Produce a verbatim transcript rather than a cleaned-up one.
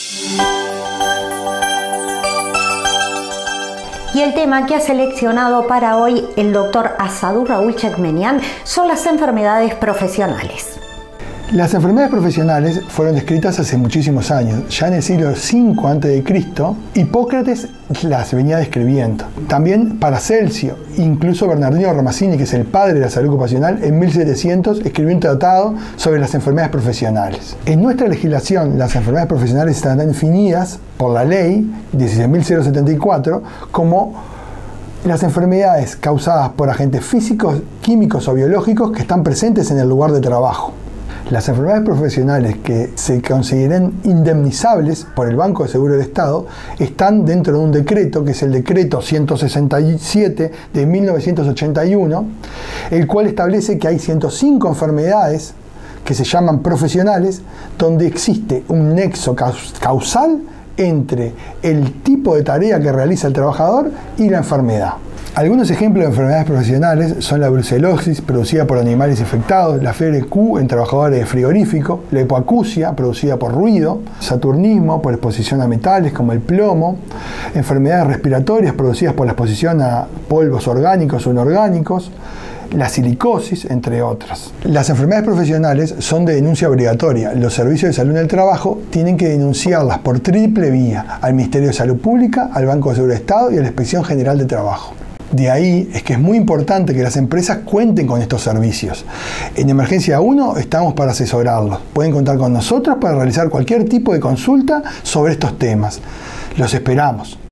Y el tema que ha seleccionado para hoy el doctor Asadur Raúl Chekmenian son las enfermedades profesionales. Las enfermedades profesionales fueron descritas hace muchísimos años. Ya en el siglo cinco antes de Cristo, Hipócrates las venía describiendo. También Paracelso, incluso Bernardino Ramazzini, que es el padre de la salud ocupacional, en mil setecientos escribió un tratado sobre las enfermedades profesionales. En nuestra legislación, las enfermedades profesionales están definidas por la ley dieciséis mil setenta y cuatro como las enfermedades causadas por agentes físicos, químicos o biológicos que están presentes en el lugar de trabajo. Las enfermedades profesionales que se consideren indemnizables por el Banco de Seguro del Estado están dentro de un decreto, que es el decreto ciento sesenta y siete de mil novecientos ochenta y uno, el cual establece que hay ciento cinco enfermedades que se llaman profesionales, donde existe un nexo causal entre el tipo de tarea que realiza el trabajador y la enfermedad. Algunos ejemplos de enfermedades profesionales son la brucelosis, producida por animales infectados, la fiebre Q en trabajadores de frigorífico, la hipoacusia, producida por ruido, saturnismo, por exposición a metales como el plomo, enfermedades respiratorias producidas por la exposición a polvos orgánicos o inorgánicos, la silicosis, entre otras. Las enfermedades profesionales son de denuncia obligatoria. Los servicios de salud en el trabajo tienen que denunciarlas por triple vía: al Ministerio de Salud Pública, al Banco de Seguro del Estado y a la Inspección General de Trabajo. De ahí es que es muy importante que las empresas cuenten con estos servicios. En Emergencia uno estamos para asesorarlos. Pueden contar con nosotros para realizar cualquier tipo de consulta sobre estos temas. Los esperamos.